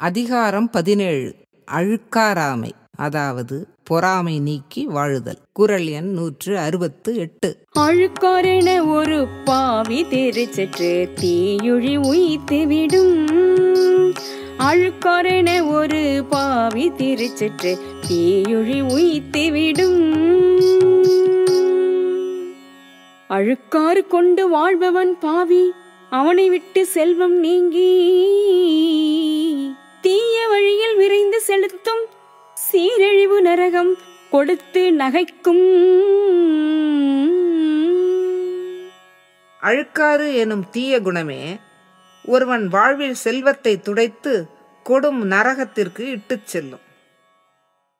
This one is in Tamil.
அதிகாரம் 17. அழுக்காராமை, அதாவது பொறாமை நீக்கி வாழுதல். குறள் எண் 168. அழுக்காரென ஒரு பாவி தெரிச்சற்று தீயுழி உய்த்துவிடும். அழுக்காரென ஒரு பாவி தெரிச்சற்று தீயுழி உய்த்துவிடும். அழுக்காறு கொண்டு வாழ்பவன் பாவி, அவனை விட்டு செல்வம் நீங்கி தீய வழியில் விரைந்து செலுத்தும் சீரழிவு நரகம் கொடுத்து நகைக்கும். அழுக்காறு எனும் தீய குணமே ஒருவன் வாழ்வில் செல்வத்தை துடைத்து கொடும் நரகத்திற்கு இட்டுச் செல்லும்.